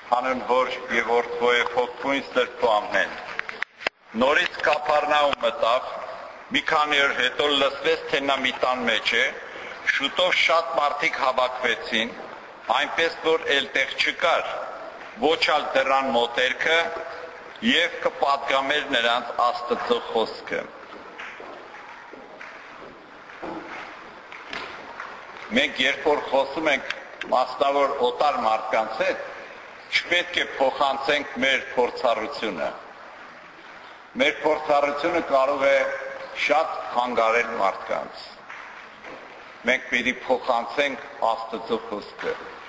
Հանուն Հոր եւ Որդու եւ Հոգու Սրբու ամեն։ Նորից Կափառնաում մտավ, մի քանի օր հետո լսվեց, թե նա մի տան մեջ է, շուտով շատ մարդիկ հավաքվեցին, այնպես որ էլտեղ չկար, ոչ ալ դրան մոտերքը եւ կպատգամեր նրանց Աստծո խոսքը։ Մենք երբ որ խոսում ենք մասնավոր օտար մարդկանց հետ, չպետք է փոխանցենք մեր փորձառությունը։ Մեր փորձառությունը կարող է շատ խանգարել մարդկանց։ Մենք պետք է փոխանցենք Աստծո խոսքը։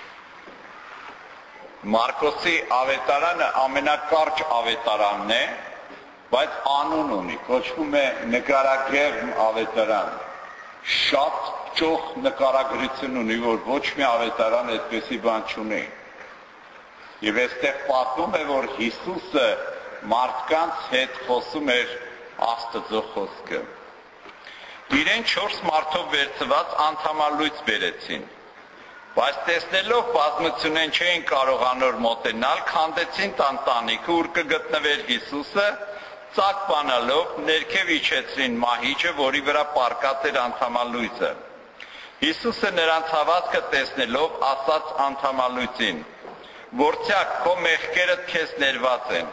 Մարկոսի ավետարանը ամենակարճ ավետարանն է, բայց անուն ունի, կոչվում է նկարագեղմ ավետարան։ Շատ ճոխ նկարագրություն ունի, որ ոչ մի ավետարան այդպեսի բան չունի։ Եվ այստեղ պատմում է, որ Հիսուսը մարդկանց հետ խոսում էր Աստծո խոսքը։ Իրեն 4 մարդով վերցված անդամալույց բերեցին, բայց տեսնելով բազմությունեն չէին կարողանոր մոտենալ, քանդեցին տանտանիքը, ուր կգտնվեր Հիսուսը, ծակ բանալով ներքև իջեցրին մահիճը, որի վրա պառկած էր անդամալույցը։ Հիսուսը նրանց հավատքը տեսնելով ասաց անդամալույցին. «Որդյակ, քո մեղքերդ քեզ ներված են»։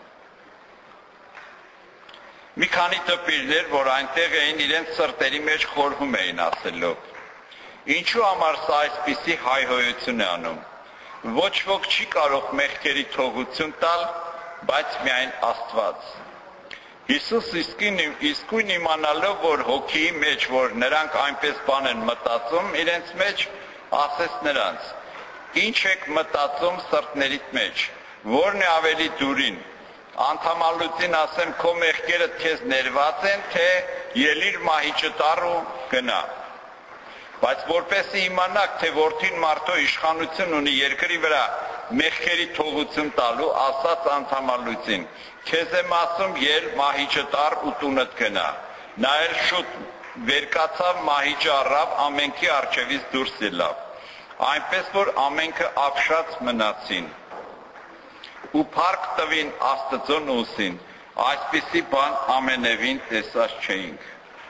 Մի քանի տպիրներ, որ այնտեղ էին, իրենց սրտերի մեջ խորհում էին ասելով. «Ինչու համար սա այսպիսի հայհոյություն է անում։ Ոչ ոք չի կարող մեղքերի թողություն տալ, բայց միայն Աստված»։ Հիսուս իսկույն իմանալով, որ հոգիի մեջ, որ նրանք այնպես բան են մտածում, իրենց մեջ ասեց նրանց. «Ինչ եք մտածում սրտներիդ մեջ, որն է ավելի դուրին, անդամալույցին ասեմ, քո մեղքերդ քեզ ներված են, թե ելիր մահիճը տար ու գնա։ Բայց որպեսզի իմանաք, թե որդին մարդու իշխանություն ունի երկրի վրա մեղքերի թողություն տալու, ասաց անդամալույցին. քեզ եմ ասում, ել մահիճը տար ու տունդ գնա։ Նա էլ շուտ վերկացավ, մահիճը առավ, ամենքի առջևից դուրս ելավ։ Այնպես որ ամենքը ապշած մնացին ու փառք տվին Աստծուն ուսին, այսպիսի բան ամենևին տեսած չէինք։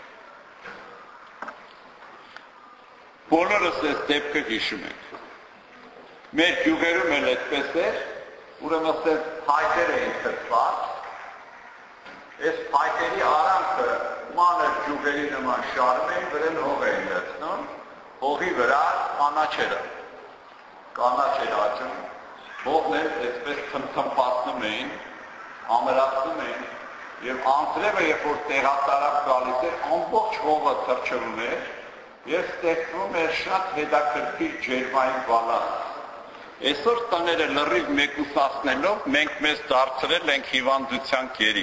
Բոլորս այս դեպքը հիշում ենք։ Մեր գյուղերում էլ այդպես էր, ուրեմն այդպես փայտեր էին թրված, այս փայտերի արանքը մանր գյուղերի նման շարում էին, վրան հող էին լցնում, հողի վրա կանաչ էր աճում, հողն էլ այսպես թմթմպացնում էին, ամրացնում էին, և անձրևը, երբ որ տեղատարավ գալիս էր, ամբողջ հողը թրջվում էր, և ստեղծվում էր շատ հետաքրքիր ջերմային բալանս։ Այսօր տները լրիվ մեկուսացնելով, մենք մեզ դարձրել ենք հիվանդության կերի։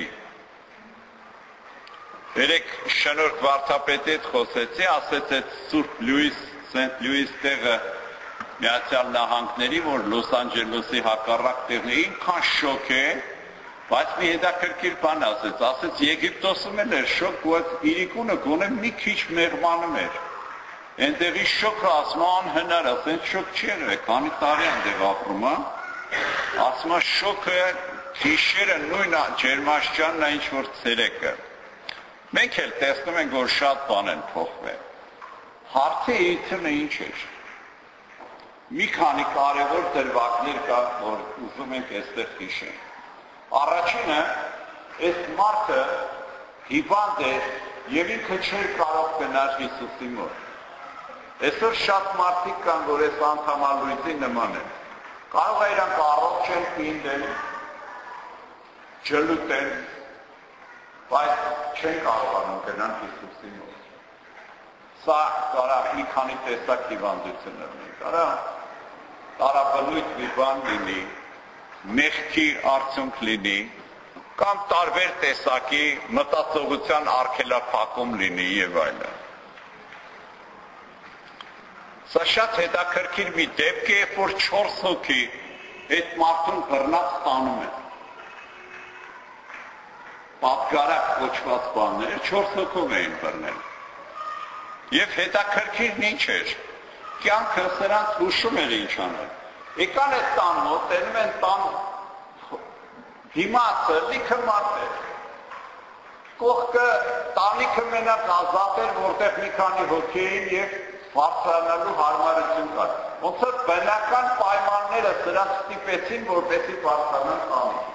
Երեք շնորհք վարդապետի հետ խոսեցի, ասեց այդ Սուրբ Լյուիս, Սենտ Լյուիս տեղը Միացյալ Նահանգների, որ Լոս Անջելեսի հակառակ տեղն է, ինքան շոկ է, բայց մի հետաքրքիր բան ասեց Եգիպտոսում էլ էր շոկ, բայց իրիկունը գոնե մի քիչ մեղմանում էր։ Այնտեղի շոկը ասում անհնար, ասենց շոկ չի եղել, քանի տարի այնտեղ ապրում, ասում շոկը գիշերը նույն ջերմաստիճանն է, ինչ որ ցերեկը։ Մենք էլ տեսնում ենք, որ շատ բան են փոխվել։ Հարցի էությունը ինչ էր։ Մի քանի կարևոր դրվագներ կա, որ ուզում ենք այստեղ հիշենք։ Առաջինը, այս մարդը հիվանդ էր եւ ինքը չէր կարող գնալ Հիսուսի մոտ։ Այսօր շատ մարդիկ կան, որ այս անդամալույցի նման են։ Կարող է իրանք առողջ են, պինդ են, ջլուտ են, բայց չեն կարողանում գնալ Հիսուսի մոտ։ Սա կարող մի քանի տեսակ հիվանդություններ ունի, կարող տարաբնույթ մի բան լինի, մեղքի արդյունք լինի, կամ տարբեր տեսակի մտածողության արգելափակում լինի եւ այլն։ Սա շատ հետաքրքիր մի դեպք է, որ 4 հոգի այդ մարդուն բռնած տանում են։ Պատգարակ կոչված բանները 4 հոգով էին բռնել։ Եվ հետաքրքիրն ինչ էր, կյանքը սրանց հուշում էր ինչ անել։ Եկան այդ տան մոտ, տենում են տան դիմացը լիքը մարդ էր։ Կողքը տանիքը մենակ ազատ էր, որտեղ մի քանի հոգի էին և բարձրանալու հարմարություն կար։ Ոնց որ բնական պայմանները սրանց ստիպեցին, որպեսզի բարձրանան տանիք։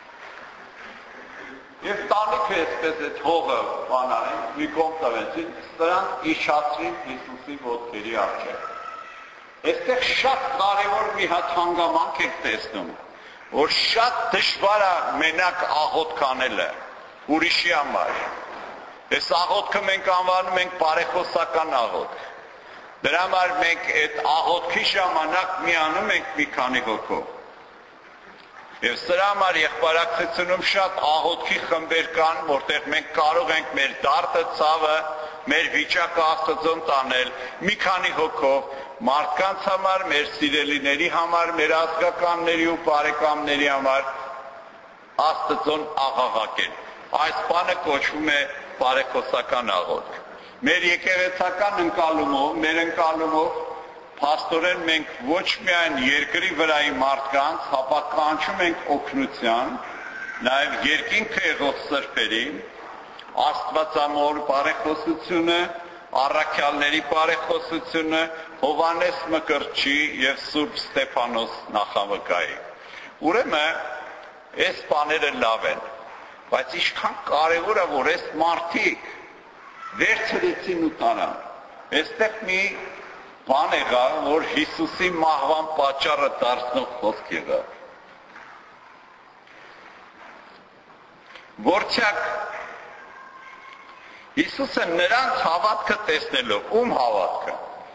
Եվ տանիքը այսպես այդ հողը բանալին, մի կողմ տվեցին, սրանց իշխացրին Հիսուսի ոտքերի առջև։ Այստեղ շատ կարևոր մի հատ հանգամանք եք տեսնում, որ շատ դժվար է մենակ աղոթք անելը ուրիշի համար։ Այս աղոթքը մենք անվանում ենք բարեխոսական աղոթք։ Դրա համար մենք այդ աղոթքի ժամանակ միանում ենք մի քանի հոգով։ Եվ սրա համար եղբարակցությունում շատ աղոթքի խմբեր կան, որտեղ մենք կարող ենք մեր դարտը, ցավը, մեր վիճակը Աստծուն տանել մի քանի հոգով, մարդկանց համար, մեր սիրելիների համար, մեր ազգականների ու բարեկամների համար Աստծուն աղաղակել։ Այս բանը կոչվում է բարեխոսական աղոթք։ Մեր եկեղեցական ընկալումով, մեր ընկալումով փաստորեն մենք ոչ միայն երկրի վրայի մարդկանց, հապա կանչում ենք օգնության, նաև երկինքը եղող սրբերին, Աստվածամոր բարեխոսությունը, առաքյալների բարեխոսությունը, Հովհաննես Մկրտչի և Սուրբ Ստեփանոս նախավկայի։ Ուրեմն, այս բաները լավ են, բայց ինչքան կարևոր է, որ այս մարդիկ վերցրեցին ու տարան։ Այստեղ մի բան եղավ, որ Հիսուսի մահվան պատճառը դարձնող խոսք եղավ։ Որչակ Հիսուսը նրանց հավատքը տեսնելով, ում հավատքը։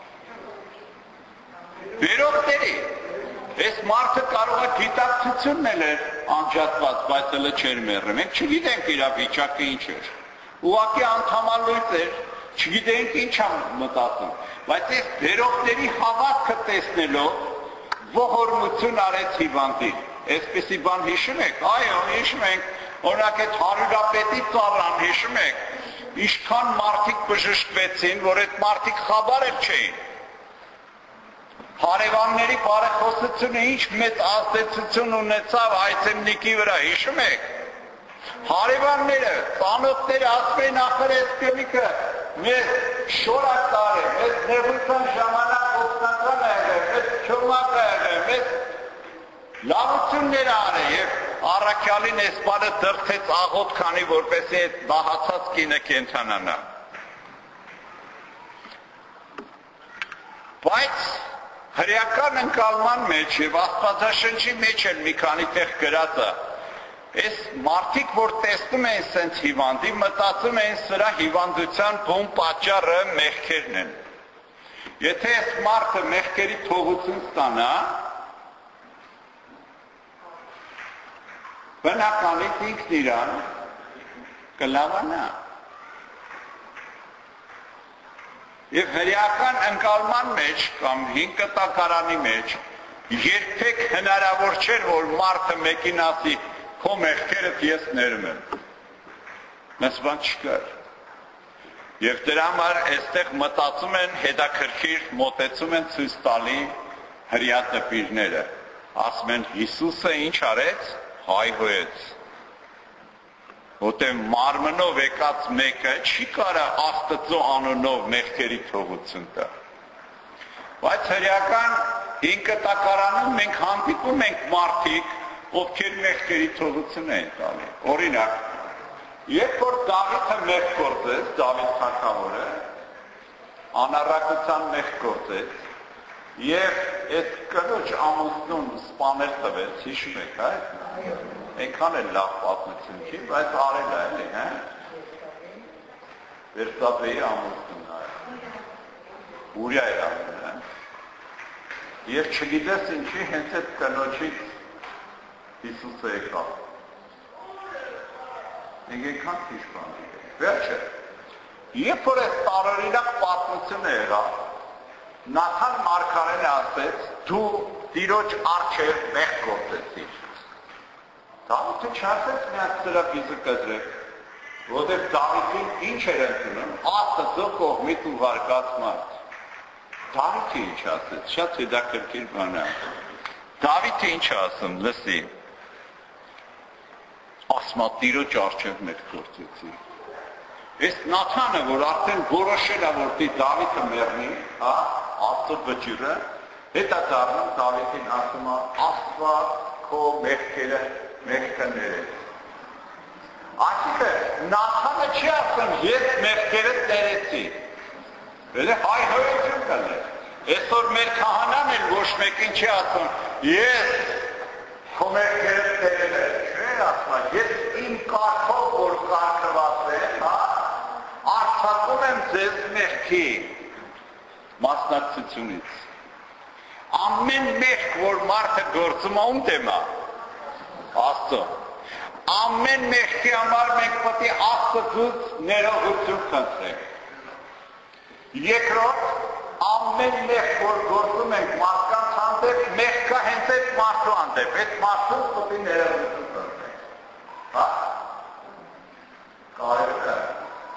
Վերողների, այս մարդը կարող է գիտակցությունն էլ էր անջատված, բայց հələ չէր մեռել։ Մենք չգիտենք իր վիճակը ինչ էր։ Ուղղակի անդամալույց էր, չգիտենք ինչ է մտածում, բայց այս վերողների հավատքը տեսնելով ողորմություն արեց հիվանդին։ Այսպեսի բան հիշում եք։ Այո, հիշում ենք։ Օրինակ այդ հարյուրապետի ծառան հիշում եք։ Ինչքան մարդիկ բժշկվեցին, որ այդ մարդիկ խաբար էլ չէին։ Հարևանների բարեխոսությունը ինչ մեծ ազդեցություն ունեցավ այցեմնիկի վրա, հիշում եք։ Հարևանները, ծանոթները ասում էին ախր այս կնիկը մեզ շորակ տարել, մեզ նեղության ժամանակ օգնական է եղել, մեզ չոմակ է եղել, մեզ լավություններ արել և առաքյալին այս բանը դրդեց աղոթ քանի, որպեսզի այդ մահացած կինը կենդանանա։ Բայց հրեական ընկալման մեջ և Աստվածաշնչի մեջ էլ մի քանի տեղ գրած է, այս մարդիկ, որ տեսնում են սենց հիվանդի, մտածում են սրա հիվանդության բուն պատճառը մեղքերն են։ Եթե այս մարդը մեղքերի թողություն ստանա, բնականից ինքն իրան կլավանա։ Եվ հրեական ընկալման մեջ կամ հին կտակարանի մեջ երբեք հնարավոր չէր, որ մարդը մեկին ասի քո մեղքերդ ես ներում եմ։ Մեզ բան չկար։ Եվ դրա համար այստեղ մտածում են հետաքրքիր մոտեցում են ցույց տալի հրեա տպիրները։ Ասում են Հիսուսը ինչ արեց, հայհոյեց։ Որտեղ մարմնով եկած մեկը չի կարա Աստծո անունով մեղքերի թողություն տա։ Բայց հրեական հին կտակարանում մենք հանդիպում ենք մարդիկ, ովքեր մեղքերի թողություն են տալի։ Օրինակ, երբ որ Դավիթը մեղք գործեց, Դավիթ թագավորը անառակության մեղք գործեց, և այդ կնոջ ամուսնուն սպանել տվեց, հիշում եք, այ։ Այնքան էլ լավ պատմություն չի, բայց արել է, էլի, հա։ Վերսաբեի ամուսնուն այ։ Ուրիա էր ասում, հա։ Եվ չգիտես ինչի հենց այդ կնոջից Հիսուսը եկավ։ Մենք այնքան քիչ բան գիտենք։ Վերջը, երբ որ այս տարօրինակ պատմությունը եղավ, Նաթան մարգարեն ասեց, դու Տիրոջ առջև մեղք գործեցիր։ Դավիթը չասեց միած սրա գիզը կտրեք, որտեղ Դավիթին ինչ էր ընդունում, Աստծո կողմից ուղարկած մարդ։ Դավիթը ինչ ասեց, շատ հետաքրքիր բան է։ Դավիթը ինչ ասում, լսի։ Ասմա Տիրոջ առջև մեր գործեցի։ Այս Նաթանը, որ արդեն որոշել է, որ Դավիթը մեռնի, հա, Աստծո վճիռը, հետա դառնում Դավիթին ասում է, Աստված քո մեղքերը ներեց։ Այսինքն Նաթանը չի ասում, ես մեղքերը ներեցի։ Elə հայհոյություն կներ։ Այսօր մեր քահանան էլ ոչ մեկին չի ասում, ես քո մեղքերը ներել եմ, չէ՞ ասում, ես իմ կարգով որ կարգված եմ, հա, արձակում եմ ձեզ մեղքի մասնակցությունից։ Ամեն մեղք, որ մարդը գործում է, ում դեմ է, Աստծո։ Ամեն մեղքի համար մենք պետք է Աստծուց ներողություն խնդրենք։ Երկրորդ, ամեն մեղք, որ գործում ենք մարդկանց հանդեպ, մեղքը հենց այդ մարդու հանդեպ, այդ մարդուն պետք է ներողություն խնդրենք։ Հա։ Կարևոր է։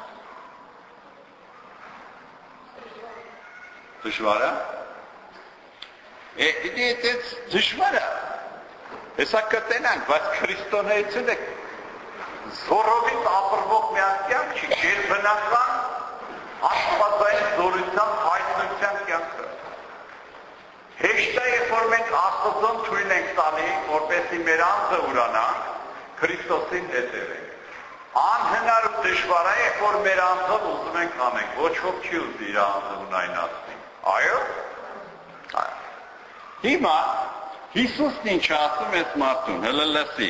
Դժվար է։ Դից դժվար է։ Հեսա կտենանք, բայց քրիստոնեությունը զորովից ապրվող մի կյանք չի, գերբնական աստվածային զորությամբ հայտնության կյանքը։ Հեշտ է, երբ որ մենք Աստծուն թույլ ենք տալի, որպեսզի մեր անձը ուրանանք, Քրիստոսին հետևենք։ Անհնար ու դժվար է, երբ որ մեր անձը ուզում ենք անենք, ոչ ոք չի ուզի իր անձը ունայնացնի։ Այո։ Հիմա Հիսուսն ինչ ասում է մարդուն, հələ լսի։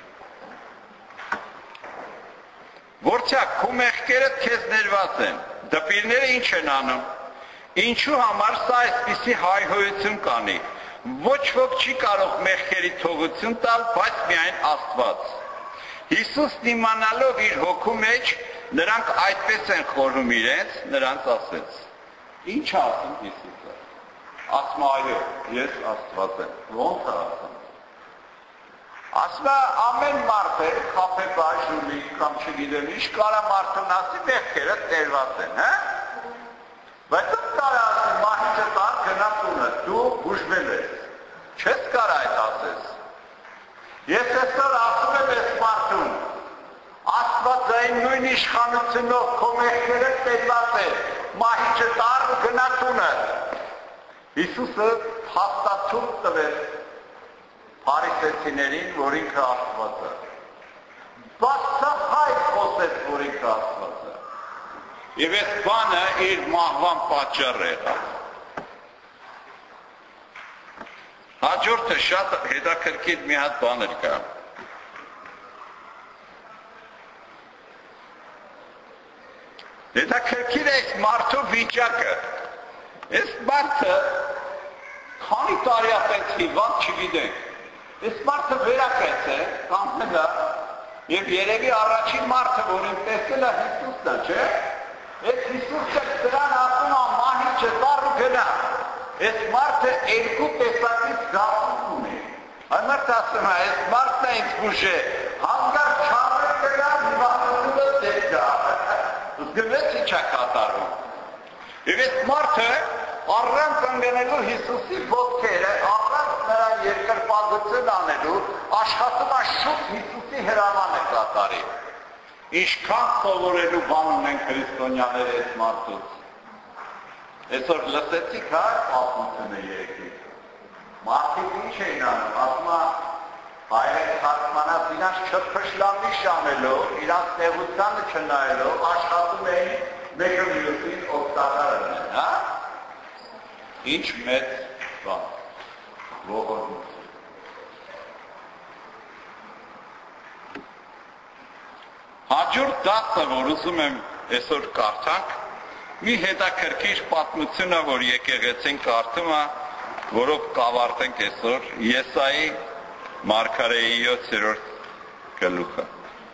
Որտեղ քո մեղքերը քեզ ներված են, դպիրները ինչ են անում, ինչու համար սա այսպիսի հայհոյություն կանի, ոչ ոք չի կարող մեղքերի թողություն տալ, բայց միայն Աստված։ Հիսուսն իմանալով իր հոգու մեջ, նրանք այդպես են խորհում իրենց, նրանց ասեց. Ինչ ասում Հիսուսը։ Ասում այո, ես Աստված եմ, ոնց է ասում։ Ասում է ամեն մարդ է, խաբեբար, ժուլիկ կամ չգիտեմ ինչ, կարա մարդուն ասի մեղքերը տերված են, հա։ Բայց ով կարա ասի մահիճը տար գնա տունը, դու բուժվել ես, չես կարա այդ ասես։ Ես այսօր ասում եմ այս մարդուն, Աստվածային նույն իշխանությունով քո մեղքերը տերված են, մահիճը տար գնա տունը։ Հիսուսը հաստատում տվեց փարիսեցիներին, որ ինքը Աստված է։ Բացահայտ խոսեց, որ ինքը Աստված է։ Եվ այս բանը իր մահվան պատճառ եղավ։ Հաջորդը շատ հետաքրքիր մի հատ բան կա։ Հետաքրքիր է այս մարդու վիճակը։ Այս մարդը քանի տարի ապենց հիվանդ չգիտենք։ Այս մարդը վերակեց է, կամ հնա, և երևի առաջին մարդը, որին տեսել է Հիսուսն է, չէ։ Այս Հիսուսը դրան ասում է մահիճը տար ու գնա։ Այս մարդը երկու տեսակից զարթում ունի։ Այն մարդը ասում է, այս մարդն է ինձ բուժե, հանգար չարը կգա, հիվանդությունը դեպ գա։ Զգնեց ինչ է կատարում։ Եվ այս մարդը առանց ընկնելու Հիսուսի ոտքերը, առանց նրա երկրպագություն անելու, աշխատում է շուտ Հիսուսի հրամանը կատարի։ Ինչքան սովորելու բան ունեն քրիստոնյաները այս մարդուց։ Այսօր լսեցիք հա պատմությունը երեքից։ Մարդիկ ինչ էին անում, ասում է հայրեն թարգմանած իրանց չփշլամի շամելով, իրանց նեղությանը չնայելով, աշխատում էին մեկը մյուսին օգտակար են, հա։ Ինչ մեծ բան, ողորմություն։ Հաջորդ դասը, որ ուզում եմ այսօր կարդանք, մի հետաքրքիր պատմությունը, որ եկեղեցին կարդում է, որով կավարտենք այսօր Եսայի մարգարեի 7-րդ գլուխը։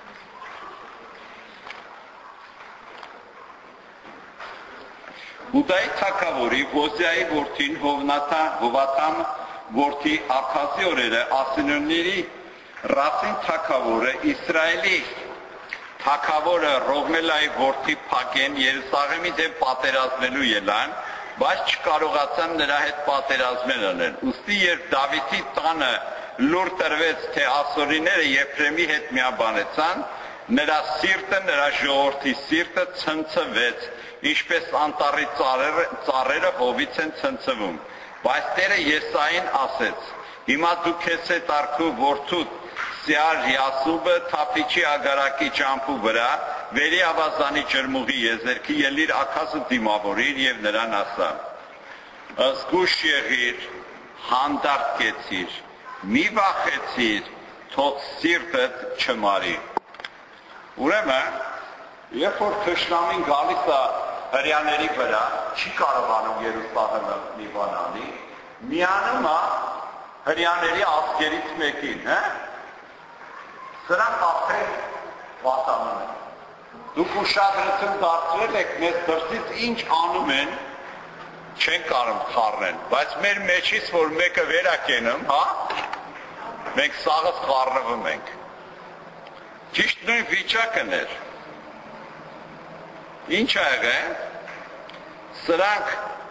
Հուդայի թագավորի Ոզիայի որդին Հովաթամ որդի Աքազի օրերը ասինորների Ռասին թագավորը Իսրայելի թագավորը Ռողմելայի որդի Փագեն Երուսաղեմի դեմ պատերազմելու ելան բայց չկարողացան նրա հետ պատերազմել անել։ Ուստի երբ Դավիթի տանը լուր տրվեց, թե ասորիները Եփրեմի հետ միաբանեցան, նրա սիրտը, նրա ժողովրդի սիրտը ցնցվեց, ինչպես անտառի ծառերը հովից են ցնցվում։ Բայց Տերը Եսային ասեց. հիմա դու քեզ հետ արքու որդուդ Սիար Յասուբը թափիչի ագարակի ճամփու վրա վերի ավազանի ջրմուղի եզերքի ելիր աքասը դիմավորիր եւ նրան ասա. զգուշ եղիր, հանդարտ կեցիր, մի վախեցիր, թող սիրտդ չմարի։ Ուրեմն, երբ որ թշնամին գալիս է հրյաների վրա, չի կարողանում Երուսաղեմը մի բան անի, միանում է հրյաների ազգերից մեկին, սրանք ապրել վատանում են։ Դուք ուշադրություն դարձրել եք, մեզ դրսից ինչ անում են, չեն կարող խառնել, բայց մեր մեջից, որ մեկը վերակենում, մենք սաղս խառնվում ենք։ Ճիշտ նույն վիճակն էր։ Ինչ ա եղել, սրանք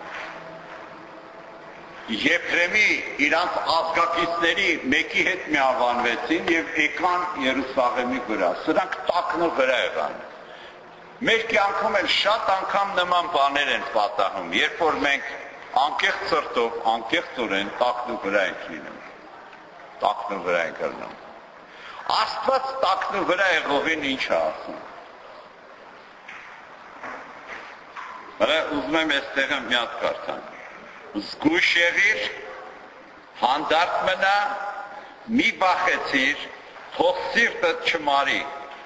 Եփրեմի իրանց ազգակիցների մեկի հետ միաբանվեցին եւ եկան Երուսաղեմի վրա, սրանք տակնու վրա եղան։ Մեր կյանքում էլ շատ անգամ նման բաներ են պատահում, երբ որ մենք անկեղծ սրտով, անկեղծորեն տակնու վրա ենք լինում, տակնու վրա ենք լինում։ Աստված տակնու վրա եղողին ինչ է ասում։ Ուզում եմ այստեղը մի հատ կարդամ։ Զգույշ եղիր, հանդարտ մնա, մի վախեցիր, թող սիրտդ չմարի։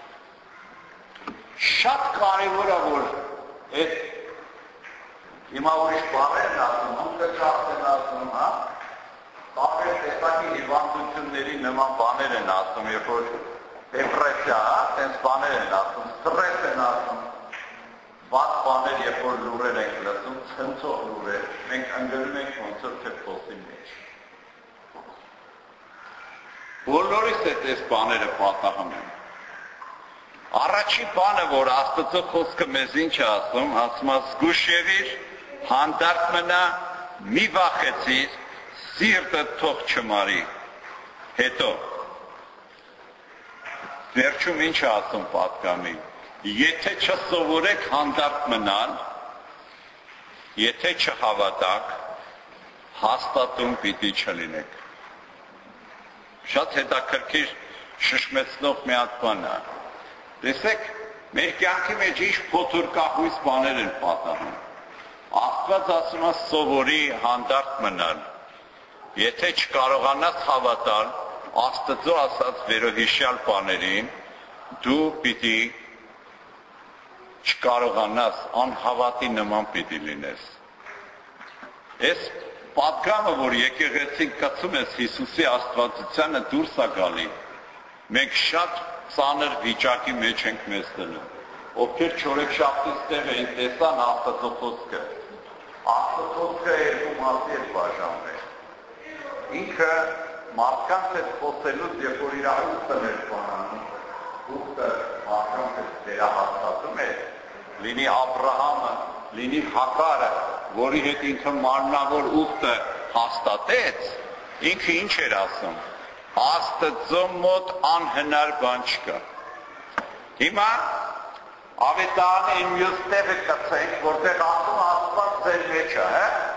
Շատ կարևոր է, որ այդ հիմա ուրիշ բաներ են ասում, հմտեճախտ են ասում, տարբեր տեսակի հիվանդությունների նման բաներ են ասում, երբ որ դեպրեսիա, տենց բաներ են ասում, ստրես են ասում, վատ բաներ, երբ որ լուրեր ենք լսում, ցնցող լուրեր, մենք ընկնում ենք ոնց որ թփոսի մեջ։ Բոլորիս այդ այս բաները պատահում են։ Առաջի բանը, որ Աստծո խոսքը մեզ ինչ է ասում, ասում է զգույշ եղիր, հանդարտ մնա, մի վախեցիր, սիրտդ թող չմարի։ Հետո վերջում ինչ է ասում պատգամին։ Եթե չսովորեք հանդարտ մնալ, եթե չհավատաք, հաստատում պիտի չլինեք։ Շատ հետաքրքիր շշմեցնող մի հատ բան է։ Տեսեք, մեր կյանքի մեջ ինչ փոթորկահույս բաներ են պատահում։ Աստված ասում է սովորի հանդարտ մնալ։ Եթե չկարողանաս հավատալ Աստծո ասած վերոհիշյալ բաներին, դու պիտի չկարողանաս անհավատի նման պիտի լինես։ Այս պատգամը, որ եկեղեցին կցում ես Հիսուսի աստվածությանը դուրս է գալի, մենք շատ ծանր վիճակի մեջ ենք մեզ դնում, ովքեր չորեքշաբթի տեղ էին տեսան Աստծո խոսքը։ Աստծո խոսքը երկու մասի է բաժանվել։ Ինքը մարդկանց հետ խոսելուց, երբ որ իր ուստն էր բանանում, ուստը մարդկանց հետ վերահաստատում էր, լինի Աբրահամը, լինի Հակարը, որի հետ ինքը մարմնավոր ուստը հաստատեց, ինքը ինչ էր ասում։ Աստծո մոտ անհնար բան չկա։ Հիմա Ավետարանի մյուս տեղը կցենք, որտեղ ասում Աստված ձեր մեջ է,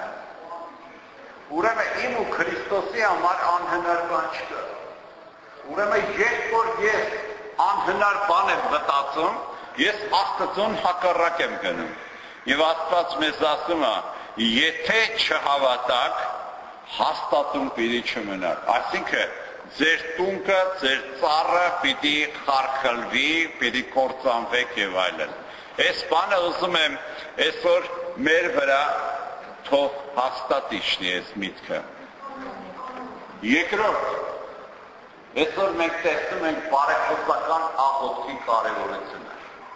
Ուրեմն իմ ու Քրիստոսի համար անհնար բան չկա։ Ուրեմն երբ որ ես անհնար բան եմ մտածում, ես Աստծուն հակառակ եմ գնում։ Եվ Աստված մեզ ասում է, եթե չհավատաք, հաստատում պիտի չմնաք։ Այսինքն ձեր տունքը, ձեր ծառը պիտի խարխլվի, պիտի կործանվեք եւ այլն։ Այս բանը ուզում եմ այսօր մեր վրա թող հաստատ իջնի այս միտքը։ Երկրորդ, այսօր մենք տեսնում ենք բարեփոխական աղոթքի կարևորությունը։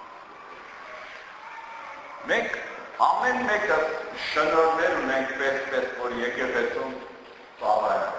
Մենք ամեն մեկը շնորհներ ունենք պես, որ եկեղեցում ծավալը։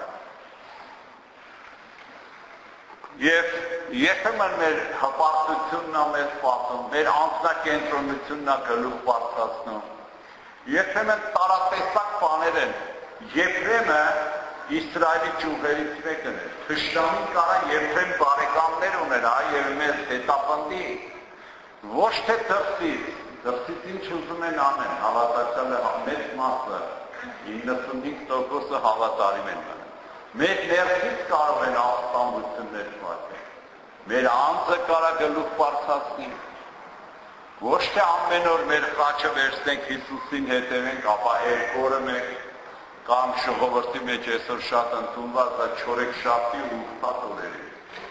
Եվ երբեմն մեր հպարտությունն է մեզ պատում, մեր անձնակենտրոնությունն է գլուխ բարձրացնում։ երբեմն տարատեսակ բաներ են, երբեմն Իսրայելի ճյուղերից մեկն է, թշնամին կարա երբեմն բարեկամներ ունենա եւ մեզ հետապնդի, ոչ թե դրսից ինչ ուզում են անեն, հավատացյալը մեծ մասը, 95% հավատարիմ են մնում, մեր ներքից կարող են ապստամբություններ պատել, մեր անձը կարա գլուխ բարձրացնի, ոչ թե ամեն օր մեր խաչը վերցնենք Հիսուսին հետևենք, ապա երկու օրը մեկ կամ ժողովրդի մեջ այսօր շատ ընդունված է չորեքշաբթի ու ուրբաթ օրերը։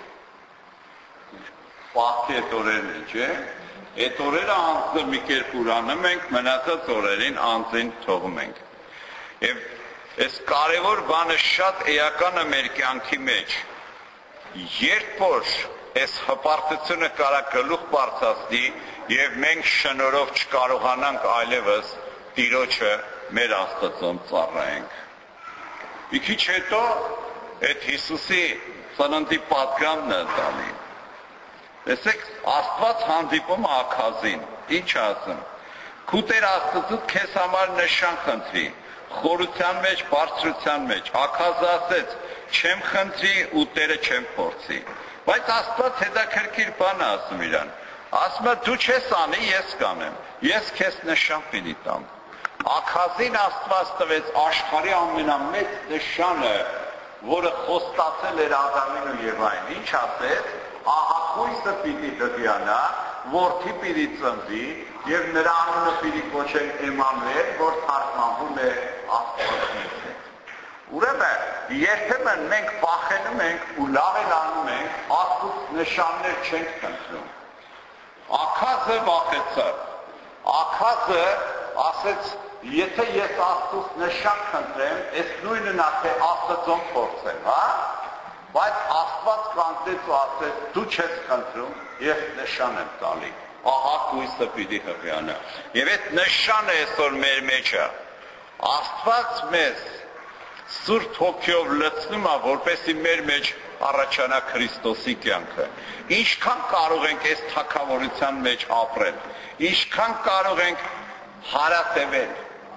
Պահքի այդ օրերն է, չէ՞։ Այդ օրերը անձը մի կերպ ուրանում ենք, մնացած օրերին անձին թողում ենք։ Եվ այս կարևոր բանը շատ էական է մեր կյանքի մեջ։ Երբ որ այս հպարտությունը կարա գլուխ բարձրացնի եւ մենք շնորհով չկարողանանք այլևս Տիրոջը մեր Աստծուն ծառայենք։ Մի քիչ հետո այդ Հիսուսի ծննդի պատգամն է տալի։ Տեսեք, Աստված հանդիպում է Աքազին, ինչ ասում։ Քու Տեր Աստծուդ քեզ համար նշան խնդրի, խորության մեջ, բարձրության մեջ։ Աքազը ասեց, չեմ խնդրի ու Տերը չեմ փորձի։ Բայց Աստված հետաքրքիր բան է ասում իրան։ Ասում է դու չես անի, ես կանեմ։ Ես քեզ նշան պիտի տամ։ Աքազին Աստված տվեց աշխարհի ամենամեծ նշանը, որը խոստացել էր Ադամին ու Եվային։ Ինչ ասեց, ահագույսը պիտի դդիանա, որդի պիտի ծնվի եւ նրա անունը պիտի կոչեն Էմանուել, որ թարգմանվում է Աստված մեզ հետ։ Ուրեմն երբեմն մենք վախենում ենք ու լավ էլ անում ենք, Աստծուց նշաններ չենք խնդրում։ Աքազը վախեցավ։ Աքազը ասեց, եթե ես Աստծուց նշան խնդրեմ, այս նույնը նա թե Աստծուն փորձեմ, հա? Բայց Աստված կանգնեց ու ասեց, դու չես խնդրում, ես նշան եմ տալի։ Ահա կույսը պիտի հղիանա։ Եվ այդ նշանը այսօր մեր մեջ է։ Աստված մեզ Սուրբ Հոգիով լցնում է, որպեսզի մեր մեջ առաջանա Քրիստոսի կյանքը։ Ինչքան կարող ենք այս թագավորության մեջ ապրել, ինչքան կարող ենք հարատևել։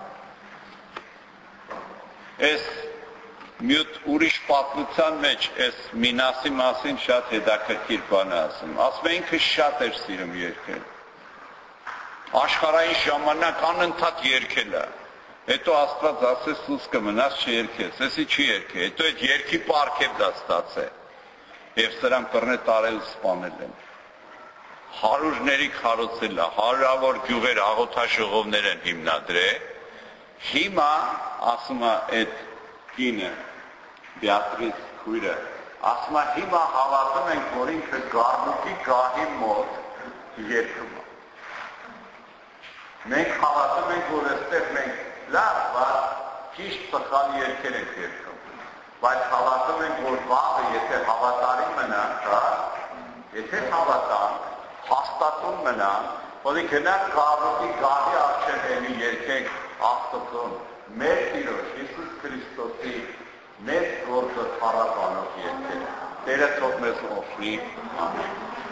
Այս մյուտ ուրիշ պատմության մեջ այս Մինասի մասին շատ հետաքրքիր բան է ասում։ Ասում է ինքը շատ էր սիրում երգել։ Աշխարհային ժամանակ անընդհատ երգել է։ Հետո Աստված ասեց սուս կմնաս չերգես, էսի չի երգել։ Հետո այդ երգի պարգև դա ստացել։ Եվ սրան կռնե տարել ու սպանել են։ Հարուրների քարոցել է, հարյուրավոր գյուղեր աղոթաժողովներ են հիմնադրել։ Հիմա ասում է այդ կինը Բեատրիս քույրը, ասում է հիմա հավատում ենք, որ ինքը Գառնուկի գահի մոտ երգում է։ Մենք հավատում ենք, որ այստեղ մենք լավ, բայց ճիշտ սխալ երգեր ենք երգում։ Բայց հավատում ենք, որ վաղը, եթե հավատարիմ մնանք, եթե հավատանք, հաստատուն մնանք, որ գնանք Գառնուկի գահի առջև էլի երգենք Աստծուն, մեր Տիրոջ Հիսուս Քրիստոսի մեծ գործը փառաբանող երգեր։ Տերը թող մեզ օգնի։ Ամեն։